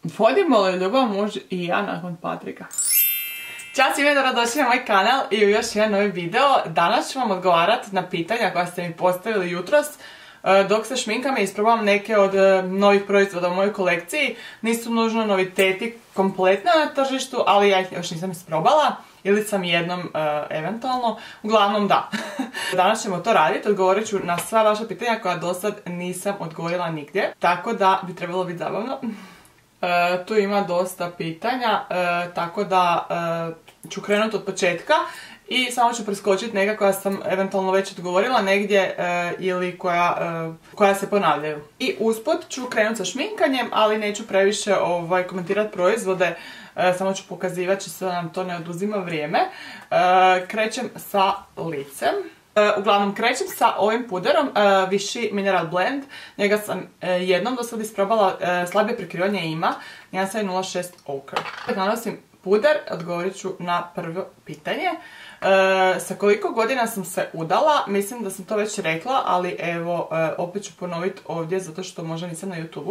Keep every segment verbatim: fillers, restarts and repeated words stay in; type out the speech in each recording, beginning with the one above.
Vodimo li ljubav muž i ja nakon Patrika? Ćao svima, dobrodošli na moj kanal i u još jedan novi video. Danas ću vam odgovarati na pitanja koja ste mi postavili jutros. Dok se šminkam i isprobavam neke od novih proizvoda u mojoj kolekciji. Nisu nužno noviteti kompletno na tržištu, ali ja ih još nisam isprobala. Ili sam jednom uh, eventualno. Uglavnom da. Danas ćemo to raditi, odgovorit ću na sva vaša pitanja koja do sad nisam odgovorila nigdje. Tako da bi trebalo biti zabavno. Uh, tu ima dosta pitanja, uh, tako da uh, ću krenuti od početka i samo ću preskočiti neka koja sam eventualno već odgovorila negdje uh, ili koja, uh, koja se ponavljaju. I usput ću krenuti sa šminkanjem, ali neću previše ovaj, komentirati proizvode, uh, samo ću pokazivati da nam to ne oduzima vrijeme. Uh, krećem sa licem. Uh, uglavnom krećem sa ovim puderom uh, Vichy Mineral Blend. Njega sam uh, jednom do sad isprobala, uh, slabije prekrivanje ima, jedan sedam nula šest Ochre. Nanosim puder, odgovorit ću na prvo pitanje. Uh, sa koliko godina sam se udala? Mislim da sam to već rekla, ali evo uh, opet ću ponoviti ovdje zato što možda nisam na YouTubeu.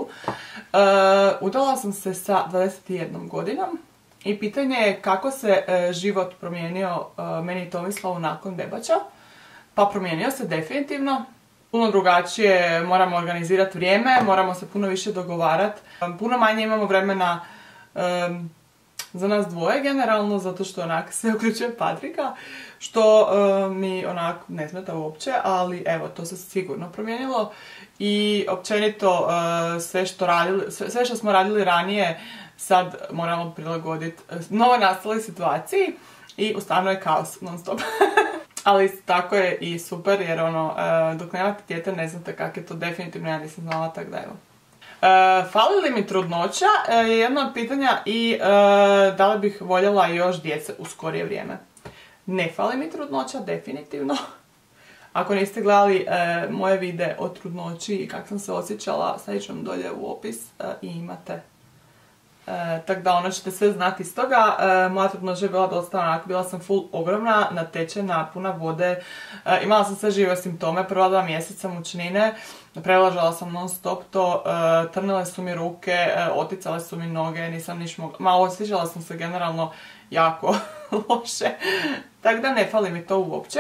Uh, udala sam se sa dvadeset jednom godinom i pitanje je kako se uh, život promijenio uh, meni i Tomislavu nakon debača. Pa promijenio se definitivno. Puno drugačije, moramo organizirati vrijeme, moramo se puno više dogovarati. Puno manje imamo vremena um, za nas dvoje generalno, zato što onak se uključuje Patrika, što um, mi onak ne smeta uopće, ali evo, to se sigurno promijenilo. I općenito uh, sve, što radili, sve, sve što smo radili ranije sad moramo prilagoditi novo nastaloj situaciji i u stanu je kaos non stop. Ali tako je i super jer ono, dok nemate dijete ne znate kako je to, definitivno ja nisam znala, tako da evo. Uh, fali li mi trudnoća je jedno od pitanja i uh, da li bih voljela još djece u skorije vrijeme. Ne fali mi trudnoća, definitivno. Ako niste gledali uh, moje videe o trudnoći i kako sam se osjećala, stavit ću vam dolje u opis uh, i imate. E, tako da ono ćete sve znati iz toga. E, moja trudnoća je bila dosta onako, bila sam full ogromna, natečena, puna vode, e, imala sam sve žive simptome, prva dva mjeseca mučnine, prelažala sam non stop to, e, trnile su mi ruke, e, oticale su mi noge, nisam niš mogla, ma osjećala sam se generalno jako loše, tako da ne fali mi to uopće.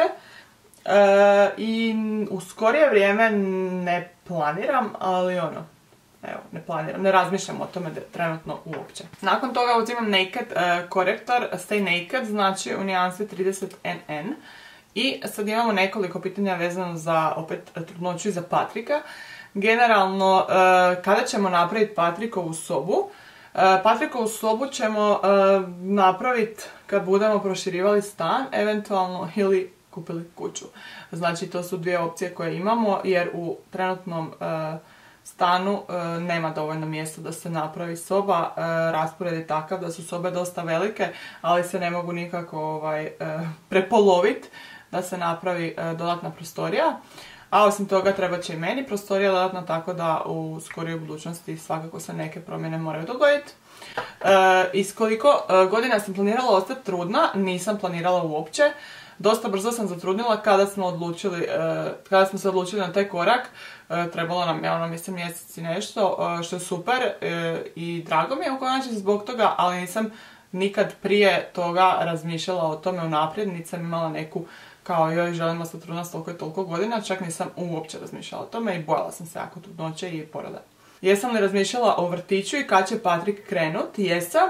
E, I u skorije vrijeme ne planiram, ali ono, evo, ne planiram, ne razmišljam o tome trenutno uopće. Nakon toga uzimam Naked uh, korektor Stay Naked, znači u nijansi trideset N N. I sad imamo nekoliko pitanja vezano za opet trudnoću i za Patrika. Generalno, uh, kada ćemo napraviti Patrikovu sobu? Uh, Patrikovu sobu ćemo uh, napraviti kad budemo proširivali stan, eventualno ili kupili kuću. Znači to su dvije opcije koje imamo jer u trenutnom uh, stanu e, nema dovoljno mjesta da se napravi soba, e, raspored je takav da su sobe dosta velike, ali se ne mogu nikako ovaj, e, prepoloviti da se napravi e, dodatna prostorija. A osim toga treba će i meni prostorija dodatna, tako da u skorijoj budućnosti svakako se neke promjene moraju dogoditi. E, iz koliko e, godina sam planirala ostati trudna, nisam planirala uopće. Dosta brzo sam zatrudnila kada smo odlučili, kada smo se odlučili na taj korak. Trebalo nam je ono, mislim, mjesec i nešto, što je super i drago mi je u konačnici zbog toga, ali nisam nikad prije toga razmišljala o tome unaprijed, niti sam imala neku kao joj želimo se trudna s toliko i toliko godina, čak nisam uopće razmišljala o tome i bojala sam se jako trudnoće i poroda. Jesam li razmišljala o vrtiću i kad će Patrik krenut? Jesam.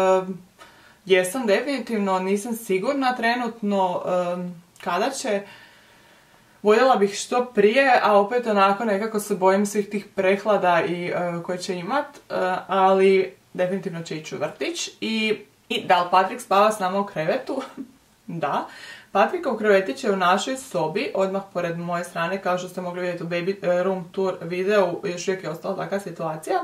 Jesam, definitivno, nisam sigurna trenutno um, kada će. Voljela bih što prije, a opet onako nekako se bojim svih tih prehlada i, uh, koje će imat, uh, ali definitivno će ići u vrtić. I, i da li Patrik spava s nama u krevetu? Da. Patrikov krevetić je u našoj sobi, odmah pored moje strane, kao što ste mogli vidjeti u Baby Room Tour videu, još uvijek je ostala takva situacija.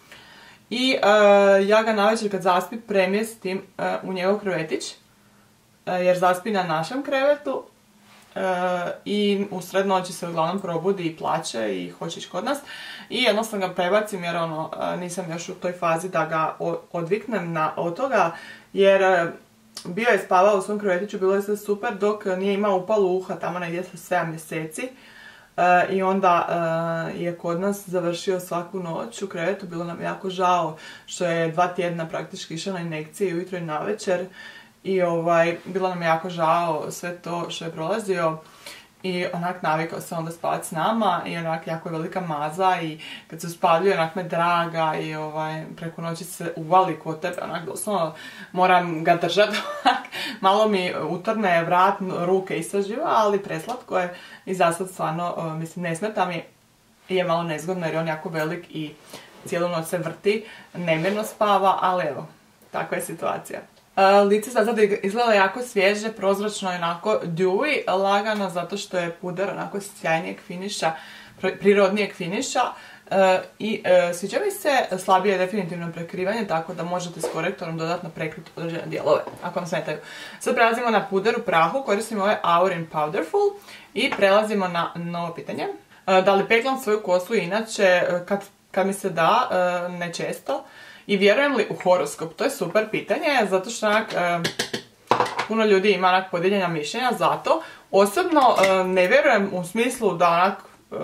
I uh, ja ga navečer kad zaspi premjestim uh, u njegov krevetić, uh, jer zaspi na našem krevetu uh, i usred noći se uglavnom probudi i plače i hoće ići kod nas. I jednostavno ga prebacim jer ono, uh, nisam još u toj fazi da ga odviknem na, od toga, jer uh, bio je spavao u svom krevetiću, bilo je sve super dok nije imao upalu uha tamo negdje sa sedam mjeseci. i onda je kod nas završio svaku noć u krevetu. Bilo nam jako žao što je dva tjedna praktički išao na injekcije ujutro i navečer i ovaj, bilo nam jako žao sve to što je prolazio. I onak navikao se onda spavati s nama i onak jako je velika maza i kad se uspavljuje onak me draga i ovaj, preko noći se uvali kod tebe, onak doslovno moram ga držati, malo mi utrne vrat, ruke istraživa, ali preslatko je i za sad stvarno, mislim, ne smeta mi i je malo nezgodno jer je on jako velik i cijelu noć se vrti, nemirno spava, ali evo, takva je situacija. Uh, lice sad izgleda jako svježe, prozračno i onako dewy, lagano zato što je puder onako sjajnijeg finiša, prirodnijeg finiša uh, i uh, sviđa mi se, slabije je definitivno prekrivanje, tako da možete s korektorom dodatno prekriti određene dijelove ako vam smetaju. Sad prelazimo na puder u prahu, koristimo ovaj Aurin Powderful i prelazimo na novo pitanje. Uh, da li peglam svoju kosu inače kad, kad mi se da, uh, ne često? I vjerujem li u horoskop? To je super pitanje, zato što onak, e, puno ljudi ima onak podijeljena mišljenja, zato osobno e, ne vjerujem u smislu da onak e,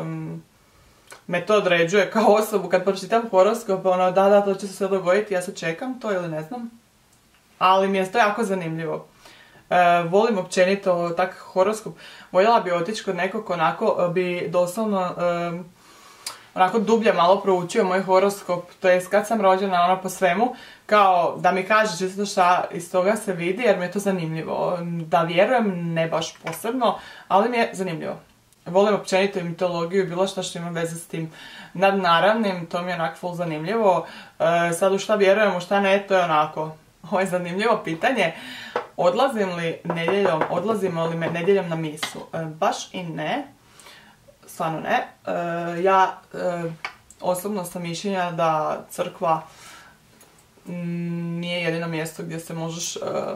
me to određuje kao osobu. Kad pročitam horoskop, ono da, da, to će se sve dogoditi, ja se čekam to ili ne znam. Ali mi je to jako zanimljivo. E, volim općenito tak horoskop. Voljela bi otići kod nekog onako bi doslovno... E, onako dublje malo proučio moj horoskop, to jest kad sam rođena, ono po svemu, kao da mi kaže čisto šta iz toga se vidi, jer mi je to zanimljivo. Da vjerujem, ne baš posebno, ali mi je zanimljivo. Volim općenito i mitologiju i bilo što što ima veze s tim nadnaravnim, to mi je onako full zanimljivo. E, sad u šta vjerujem, u šta ne, to je onako, ovo je zanimljivo pitanje. Odlazim li nedjeljom, odlazimo li me nedjeljom na misu? E, baš i ne. Stvarno ne. E, ja e, osobno sam mišljenja da crkva m, nije jedino mjesto gdje se možeš, e,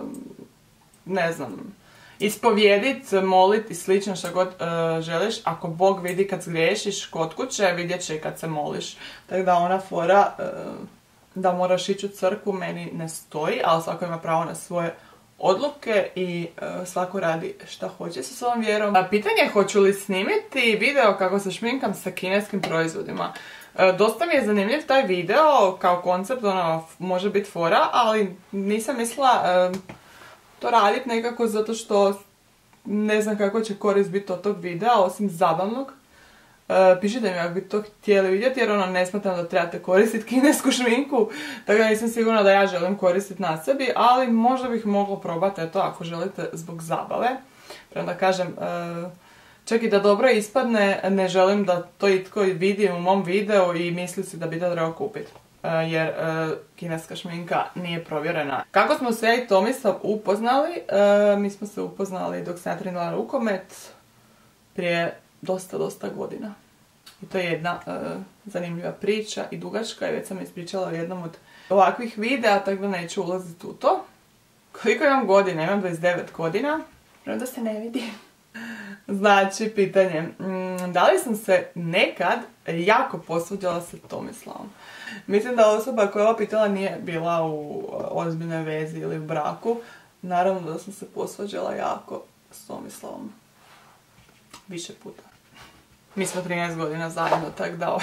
ne znam, ispovjedit, molit i slično što god e, želiš. Ako Bog vidi kad zgriješiš kod kuće, vidjet će i kad se moliš. Tako da ona fora e, da moraš ići u crkvu meni ne stoji, ali svako ima pravo na svoje odluke i uh, svako radi šta hoće sa svojom vjerom. A pitanje je hoću li snimiti video kako se šminkam sa kineskim proizvodima. Uh, dosta mi je zanimljiv taj video kao koncept, ono, može biti fora, ali nisam mislila uh, to raditi nekako zato što ne znam kako će korist biti od tog videa, osim zabavnog. Uh, pišite mi ako bi to htjeli vidjeti jer ono ne smatram da trebate koristiti kinesku šminku, tako da nisam sigurna da ja želim koristiti na sebi, ali možda bih mogla probati eto ako želite zbog zabave. Prema da kažem, uh, čak i da dobro ispadne, ne želim da to itko vidi u mom videu i misli si da bi to trebao kupiti. Uh, jer uh, kineska šminka nije provjerena. Kako smo se ja i Tomislav upoznali? Uh, mi smo se upoznali dok sam ja trenirala rukomet prije dosta, dosta godina. I to je jedna uh, zanimljiva priča i dugačka i već sam ispričala u jednom od ovakvih videa, tako da neću ulaziti u to. Koliko imam godina? Imam dvadeset devet godina. Premda se ne vidi. Znači, pitanje. Mm, da li sam se nekad jako posvađala sa Tomislavom? Mislim da osoba koja je ovo pitala nije bila u ozbiljnoj vezi ili u braku. Naravno da sam se posvađala jako s Tomislavom. Više puta. Mi smo trinaest godina zajedno, tako da...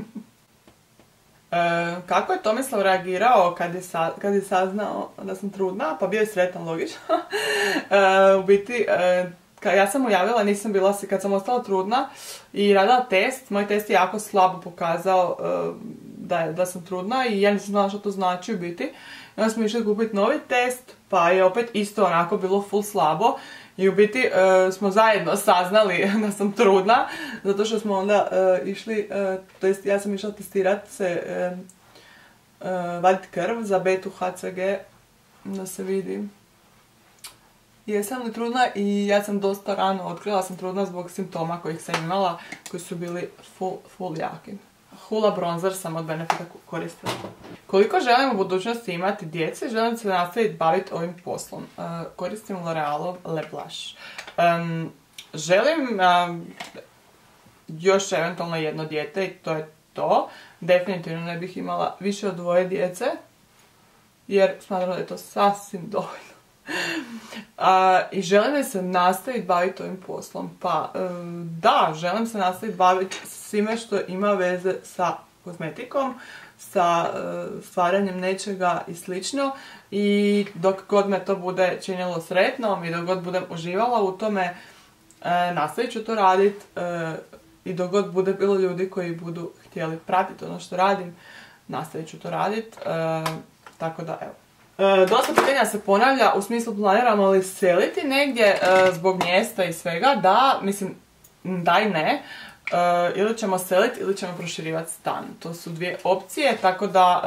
e, kako je Tomislav reagirao kad je, sa, kad je saznao da sam trudna? Pa bio je sretan, logično. e, u biti, e, kad ja sam mu javila, nisam bila, kad sam ostala trudna i radila test, moj test je jako slabo pokazao e, da, je, da sam trudna i ja nisam znala što to znači u biti. I onda smo išli kupiti novi test, pa je opet isto onako bilo full slabo. I u biti uh, smo zajedno saznali da sam trudna, zato što smo onda uh, išli, uh, to jest ja sam išla testirati se, uh, uh, vaditi krv za betu H C G, da se vidi jesam li trudna i ja sam dosta rano otkrila sam trudna zbog simptoma kojih sam imala, koji su bili full, full jaki. Hula bronzer sam od Benefita koristila. Koliko želim u budućnosti imati djece, želim se nastaviti baviti ovim poslom. Uh, koristim L'Orealov Le Blush. Um, želim um, još eventualno jedno dijete i to je to. Definitivno ne bih imala više od dvoje djece, jer smatram da je to sasvim dovoljno. A, I želim li se nastaviti baviti ovim poslom? Pa um, da, želim se nastaviti baviti svime što ima veze sa kozmetikom, sa uh, stvaranjem nečega i slično. I dok god me to bude činilo sretnom i dok god budem uživala u tome, uh, nastavit ću to raditi. Uh, I dok god bude bilo ljudi koji budu htjeli pratiti ono što radim, nastavit ću to raditi. Uh, tako da, evo. E, dosta pitanja se ponavlja u smislu planiramo li seliti negdje e, zbog mjesta i svega. Da, mislim, da i ne. E, ili ćemo seliti ili ćemo proširivati stan. To su dvije opcije, tako da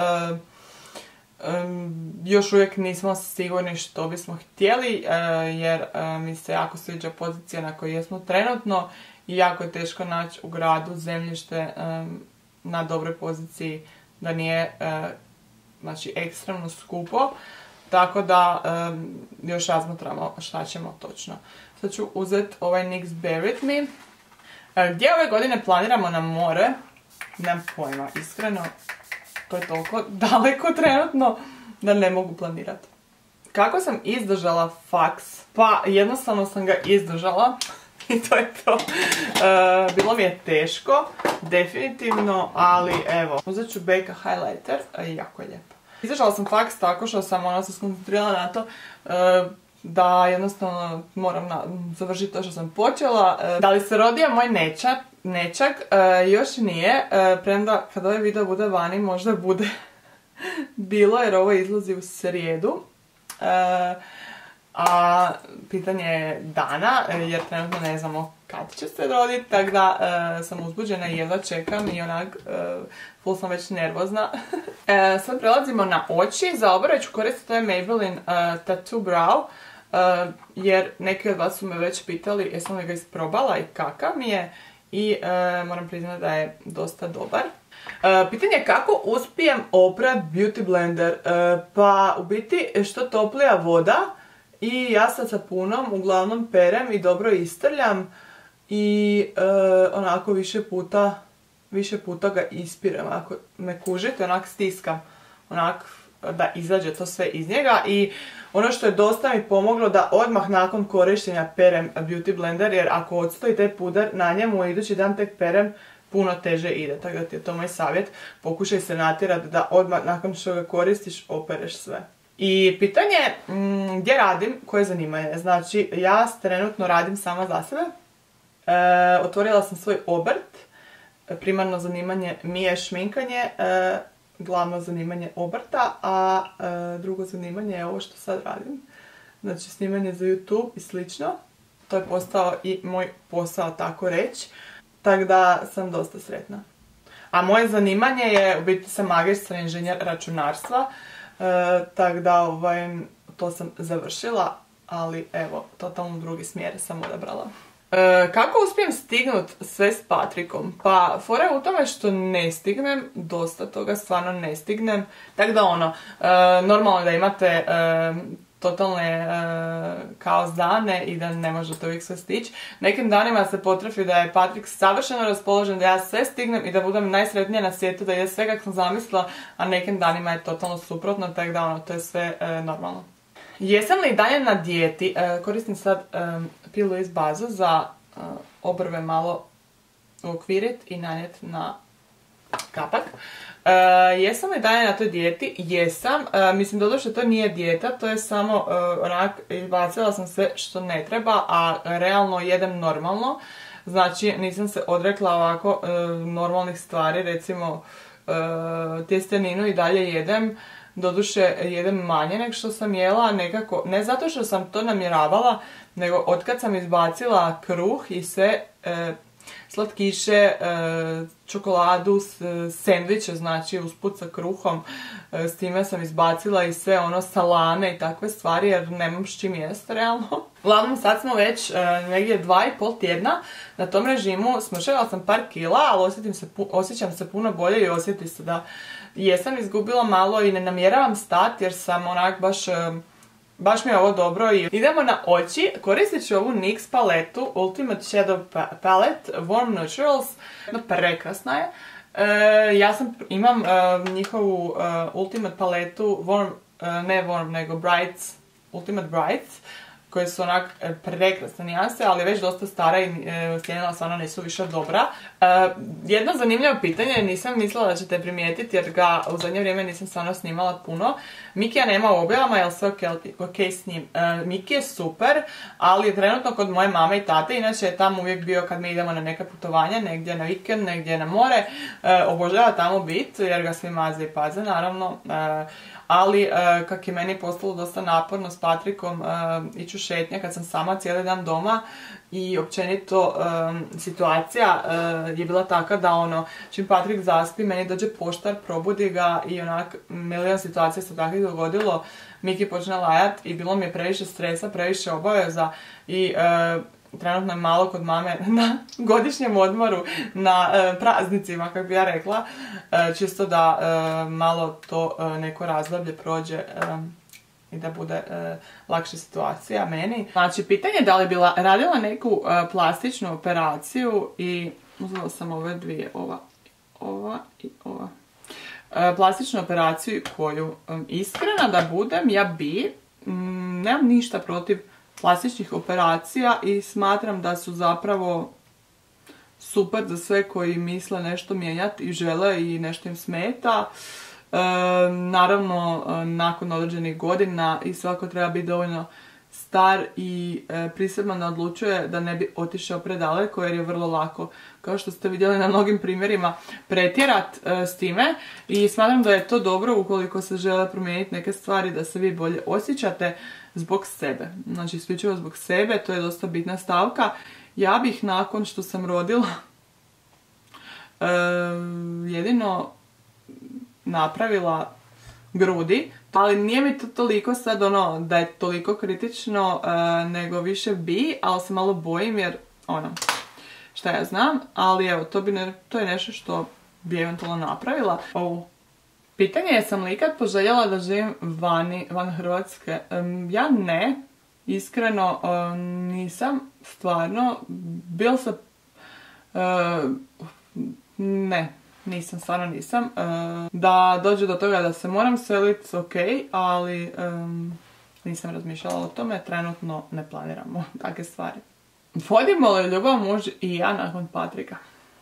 e, e, još uvijek nismo sigurni što bismo htjeli, e, jer e, mi se jako sviđa pozicija na kojoj jesmo trenutno i jako je teško naći u gradu zemljište e, na dobroj poziciji da nije e, znači ekstremno skupo, tako da um, još razmatramo šta ćemo točno. Sad ću uzeti ovaj N Y X Bear With Me. E, gdje ove godine planiramo na more? Nemam pojma, iskreno. To je toliko daleko trenutno da ne mogu planirati. Kako sam izdržala faks? Pa jednostavno sam ga izdržala. I to je to. E, bilo mi je teško, definitivno, ali evo. Uzet ću Becca highlighter, e, jako je lijepo. Izdržala sam faks tako što sam ona se skoncentrirala na to e, da jednostavno moram na, završiti to što sam počela. E, da li se rodio moj nečak? Nečak e, još nije, e, premda kad ovaj video bude vani možda bude bilo jer ovo izlazi u srijedu. E, A pitanje je dana, jer trenutno ne znamo kad će se roditi, tako da e, sam uzbuđena i jedva čekam i onak e, full sam već nervozna. e, sad prelazimo na oči. Za obrve ću koristiti ovaj Maybelline e, Tattoo Brow, e, jer neki od vas su me već pitali jesam li ga isprobala i kakav mi je i e, moram priznati da je dosta dobar. Uh, pitanje je kako uspijem oprat Beauty Blender. Uh, pa u biti što toplija voda i ja sa sapunom uglavnom perem i dobro istrljam i uh, onako više puta, više puta ga ispirem. Ako me kužite, onak stiskam onak da izađe to sve iz njega i ono što je dosta mi pomoglo da odmah nakon korištenja perem Beauty Blender, jer ako odstoji taj puder na njemu idući dan tek perem, puno teže ide, tako da ti je to moj savjet. Pokušaj se natjerati da odmah nakon što ga koristiš opereš sve. I pitanje mm, gdje radim, koje zanimanje. Znači, ja trenutno radim sama za sebe. E, otvorila sam svoj obrt. Primarno zanimanje mi je šminkanje, e, glavno zanimanje obrta, a e, drugo zanimanje je ovo što sad radim. Znači, snimanje za YouTube i slično. To je postao i moj posao, tako reći. Tako da sam dosta sretna. A moje zanimanje je, u biti sam magistra inženjer računarstva, e, tako da ovaj, to sam završila, ali evo, totalno drugi smjer sam odabrala. E, kako uspijem stignut sve s Patrikom? Pa, fora je u tome što ne stignem, dosta toga stvarno ne stignem, tako da ono, e, normalno da imate e, totalne e, kaos dane i da ne možete uvijek sve stići. Nekim danima se potrefi da je Patrik savršeno raspoložen, da ja sve stignem i da budem najsretnija na svijetu, da ide sve kako sam zamislila, a nekim danima je totalno suprotno, tako da ono, to je sve e, normalno. Jesam li dalje na dijeti? E, koristim sad e, P. Louise bazu za e, obrve malo uokvirit i nanijeti na kapak. Uh, jesam li dalje na toj dijeti? Jesam. Uh, mislim doduše to nije dijeta, to je samo uh, onak, izbacila sam sve što ne treba, a realno jedem normalno. Znači nisam se odrekla ovako uh, normalnih stvari, recimo uh, tjesteninu i dalje jedem. Doduše jedem manje nego što sam jela, nekako, ne zato što sam to namjeravala, nego otkad sam izbacila kruh i sve uh, slatkiše, čokoladu, sendviče, znači usput sa kruhom, s time sam izbacila i sve ono salame i takve stvari jer nemam s čim jest realno. Uglavnom sad smo već negdje dva i pol tjedna na tom režimu, smršala sam par kila, ali osjetim se, osjećam se puno bolje i osjeti se da jesam izgubila malo i ne namjeravam stati jer sam onak baš... Baš mi je ovo dobro i idemo na oči. Koristit ću ovu N Y X paletu Ultimate Shadow Palette Warm Neutrals. Prekrasna je. E, ja sam, imam e, njihovu e, Ultimate paletu Warm, e, ne Warm nego Bright Ultimate Brights, koje su onak prekrasne nijanse, ali već dosta stara i sjenila stvarno nisu više dobra. E, jedno zanimljivo pitanje, nisam mislila da ćete primijetiti jer ga u zadnje vrijeme nisam stvarno snimala puno. Mikija nema u objavama, je li sve ok s njim? E, Miki je super, ali je trenutno kod moje mame i tate, inače je tamo uvijek bio kad mi idemo na neka putovanja, negdje na vikend, negdje na more. E, obožava tamo bit jer ga svi maze i paze, naravno. E, ali e, kak je meni postalo dosta naporno s Patrikom e, iću šetnje kad sam sama cijeli dan doma i općenito e, situacija e, je bila taka da ono, čim Patrik zaspi, meni dođe poštar, probudi ga i onak milion situacija se takvih dogodilo, Miki počne lajat i bilo mi je previše stresa, previše obaveza i e, trenutno je malo kod mame na godišnjem odmoru, na e, praznicima, kako bi ja rekla, e, čisto da e, malo to e, neko razdoblje prođe e, i da bude e, lakša situacija meni. Znači, pitanje je da li bila radila neku e, plastičnu operaciju i uzela sam ove dvije, ova, ova i ova. E, plastičnu operaciju koju e, iskrena da budem, ja bi, m, nemam ništa protiv plastičnih operacija i smatram da su zapravo super za sve koji misle nešto mijenjati i žele i nešto im smeta. E, naravno, nakon određenih godina i svako treba biti dovoljno star i e, prisebno da odlučuje da ne bi otišao predaleko jer je vrlo lako, kao što ste vidjeli na mnogim primjerima, pretjerat e, s time i smatram da je to dobro ukoliko se žele promijeniti neke stvari da se vi bolje osjećate zbog sebe. Znači, isključivo zbog sebe, to je dosta bitna stavka. Ja bih nakon što sam rodila e, jedino napravila grudi, ali nije mi to toliko sad ono da je toliko kritično, e, nego više bi, ali se malo bojim jer ono, šta ja znam, ali evo, to, bi ne, to je nešto što bi eventualno napravila. Ovo. Pitanje je, sam li ikad poželjela da živim vani, van Hrvatske? Um, ja ne, iskreno um, nisam, stvarno, bil sam, uh, ne, nisam, stvarno nisam. Uh, da dođe do toga da se moram seliti, ok, ali um, nisam razmišljala o tome, trenutno ne planiramo takve stvari. Vodimo li ljubav muž i ja nakon Patrika?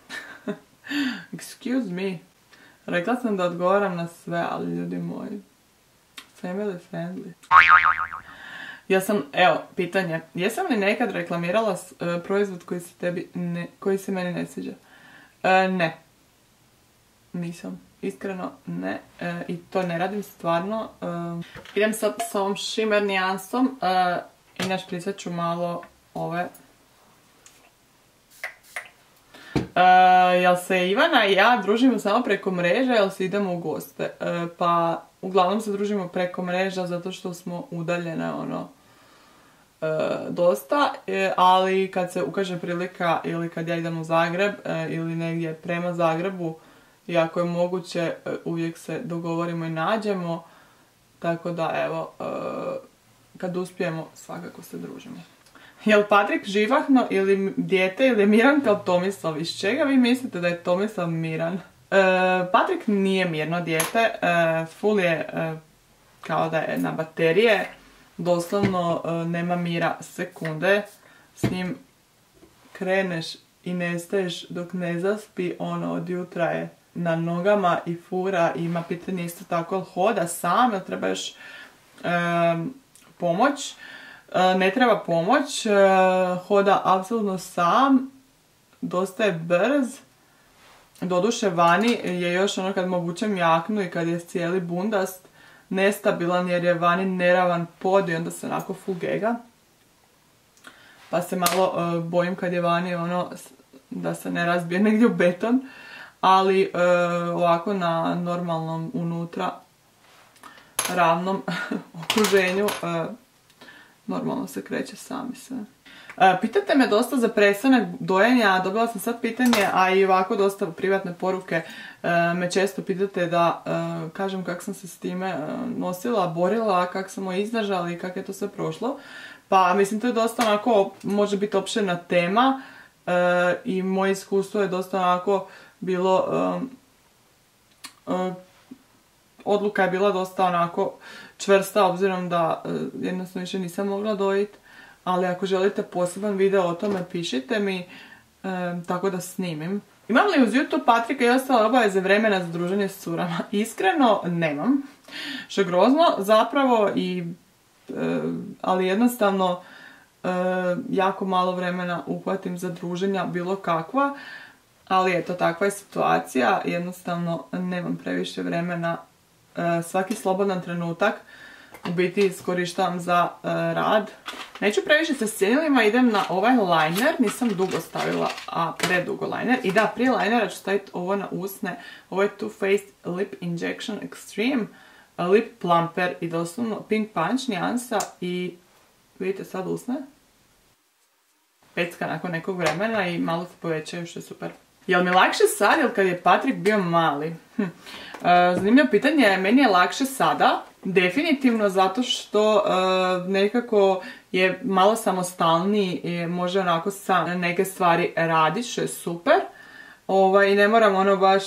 Excuse me. Rekla sam da odgovaram na sve, ali ljudi moji, family friendly. Ja sam, evo, pitanje, jesam li nekad reklamirala uh, proizvod koji se tebi, ne, koji se meni ne sviđa? Uh, ne. Nisam. Iskreno, ne. Uh, I to ne radim stvarno. Uh, idem sad s ovom shimmer nijansom uh, i našpricat ću malo ove. Uh, jel se Ivana i ja družimo samo preko mreža, jel se idemo u goste? Uh, pa uglavnom se družimo preko mreža zato što smo udaljene ono uh, dosta, uh, ali kad se ukaže prilika ili kad ja idem u Zagreb uh, ili negdje prema Zagrebu i ako je moguće uh, uvijek se dogovorimo i nađemo, tako da evo uh, kad uspijemo svakako se družimo. Jel Patrik živahno ili dijete ili miran kao Tomislav? Iz čega vi mislite da je Tomislav miran? E, Patrik nije mirno dijete, e, full je e, kao da je na baterije, doslovno e, nema mira sekunde, s njim kreneš i nestaješ dok ne zaspi, ono od jutra je na nogama i fura i ima pitanje isto tako, jel hoda sam, jel treba još e, pomoć? Ne treba pomoć, hoda apsolutno sam, dosta je brz, doduše vani je još ono kad mu obučem jaknu i kad je cijeli bundast, nestabilan jer je vani neravan pod i onda se onako full gega. Pa se malo uh, bojim kad je vani ono da se ne razbije negdje u beton, ali uh, ovako na normalnom unutra ravnom okruženju uh, normalno se kreće sami sve. E, pitate me dosta za prestanak dojenja, dobila sam sad pitanje, a i ovako dosta privatne poruke e, me često pitate da e, kažem kako sam se s time e, nosila, borila, kako sam ovo izdržala i kako je to sve prošlo. Pa mislim to je dosta onako, može biti opširna tema e, i moje iskustvo je dosta onako bilo e, e, odluka je bila dosta onako čvrsta, obzirom da jednostavno više nisam mogla dojiti. Ali ako želite poseban video o tome, pišite mi, e, tako da snimim. Imam li uz YouTube, Patrika i ostale obaveze vremena za druženje s curama? Iskreno, nemam. Što je grozno, zapravo, i, e, ali jednostavno e, jako malo vremena uhvatim za druženja bilo kakva. Ali eto, takva je situacija, jednostavno nemam previše vremena. E, svaki slobodan trenutak u biti iskorištavam za uh, rad. Neću previše sa sjenilima, idem na ovaj liner, nisam dugo stavila, a predugo liner. I da, prije linera ću staviti ovo na usne, ovo je Too Faced Lip Injection Extreme uh, Lip Plumper i doslovno Pink Punch nijansa i vidite sad usne. Pecka nakon nekog vremena i malo se povećaju, što je super. Jel mi lakše sad ili kad je Patrik bio mali? Hm. Uh, zanimljivo pitanje, meni je lakše sada. Definitivno zato što uh, nekako je malo samostalniji i može onako sam neke stvari raditi, što je super. Ovaj, i ne moram ono baš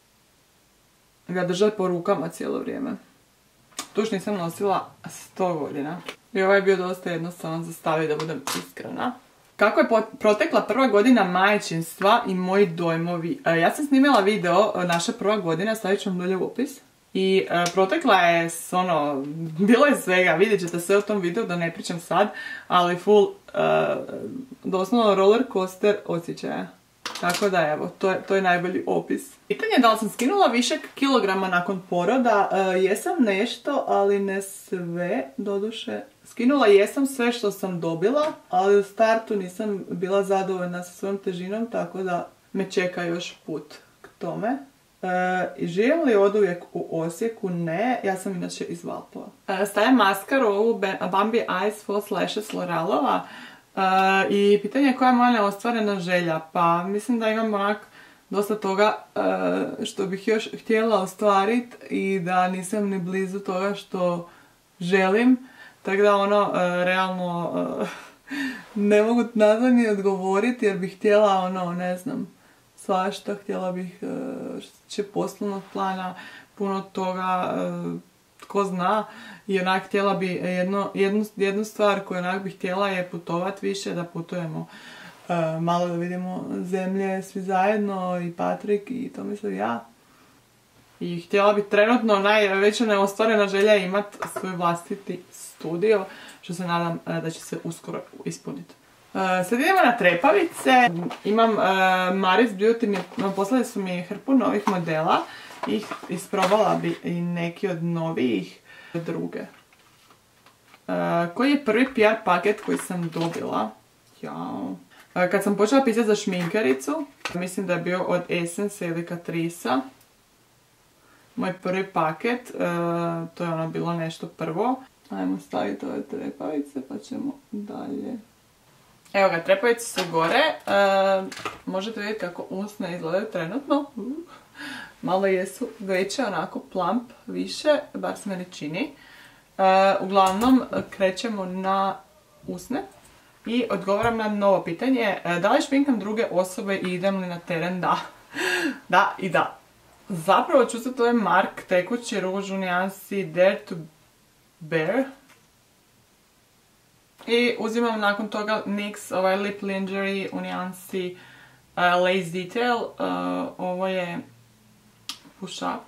ga držati po rukama cijelo vrijeme. Tuš nisam nosila sto godina. I ovaj je bio dosta jednostavan za staviti, da budem iskrena. Kako je protekla prva godina majčinstva i moji dojmovi? Uh, ja sam snimila video, naša prva godina, stavit ću vam dolje u opis. I uh, protekla je s ono, bilo je svega, vidjet ćete sve u tom videu, da ne pričam sad, ali full, uh, doslovno roller coaster osjećaja. Tako da evo, to je, to je najbolji opis. Pitanje je da li sam skinula višak kilograma nakon poroda, uh, jesam nešto, ali ne sve, doduše. Skinula jesam sve što sam dobila, ali u startu nisam bila zadovoljna sa svojom težinom, tako da me čeka još put k tome. Uh, živim li oduvijek u Osijeku? Ne, ja sam inače iz Valpova. Uh, stavljam maskaru ovu Bambi Eyes False Lashes L'Orealova uh, i pitanje je koja je moja neostvarena želja. Pa mislim da imam onak dosta toga uh, što bih još htjela ostvariti i da nisam ni blizu toga što želim. Tako da ono, uh, realno uh, ne mogu nazvat ni odgovoriti jer bih htjela ono, ne znam, svašta, htjela bih što se tiče poslovnog plana, puno toga, tko zna. I onak htjela bi jedno, jednu, jednu stvar koju onak bih htjela je putovati više, da putujemo malo, da vidimo zemlje svi zajedno, i Patrik i to mislim ja. I htjela bih trenutno najveća neostvarena želja imati svoj vlastiti studio, što se nadam da će se uskoro ispuniti. Uh, sad idemo na trepavice. Imam uh, Maris Beauty, poslali su mi hrpu novih modela i isprobala bi i neki od novijih druge. Uh, koji je prvi P R paket koji sam dobila? Jao. Uh, kad sam počela pisati za šminkericu, mislim da je bio od Essence ili Catrice'a. Moj prvi paket, uh, to je ono bilo nešto prvo. Ajmo staviti ove trepavice pa ćemo dalje. Evo ga, trepavice su gore, e, možete vidjeti kako usne izgledaju trenutno, uh, malo jesu veće, onako plump više, bar se meni čini. E, uglavnom, krećemo na usne i odgovaram na novo pitanje, e, da li šminkam druge osobe i idem li na teren? Da, da i da. Zapravo ću se, to je Mark tekući ruž u nijansi Dare to Bear. I uzimam nakon toga N Y X ovaj Lip Lingerie u nijansi uh, Lace Detail. Uh, ovo je Push Up.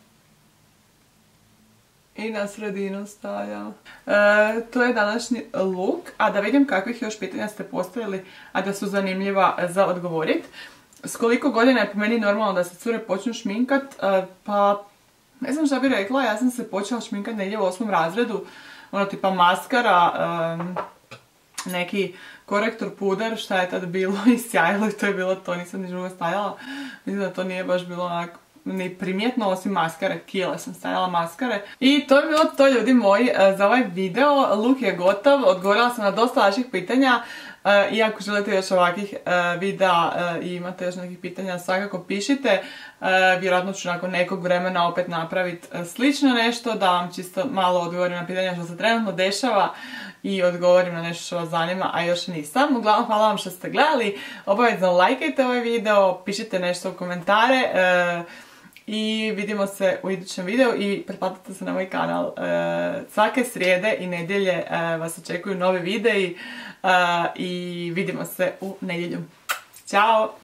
I na sredinu stavljam. Uh, to je današnji look. A da vidim kakvih još pitanja ste postavili, a da su zanimljiva za odgovorit. S koliko godina je po meni normalno da se cure počnu šminkat? Uh, pa ne znam šta bih rekla, ja sam se počela šminkat negdje u osmom razredu. Ono tipa maskara, um, neki korektor puder, šta je tad bilo i sjajilo i to je bilo to, nisam ni drugo stavljala. Mislim da to nije baš bilo onako ni primjetno, osim maskare, kile sam stavljala maskare. I to je bilo to, ljudi moji, za ovaj video. Look je gotov, odgovorila sam na dosta vaših pitanja. I ako želite još ovakvih videa i imate još nekih pitanja, svakako pišite. Vjerojatno ću nakon nekog vremena opet napraviti slično nešto, da vam čisto malo odgovorim na pitanja što se trenutno dešava i odgovorim na nešto što vas zanima, a još nisam. Uglavnom, hvala vam što ste gledali. Obavezno lajkajte ovaj video, pišite nešto u komentare. i vidimo se u idućem videu i pretplatite se na moj kanal. Svake srijede i nedjelje vas očekuju novi videi i vidimo se u nedjelju. Ćao!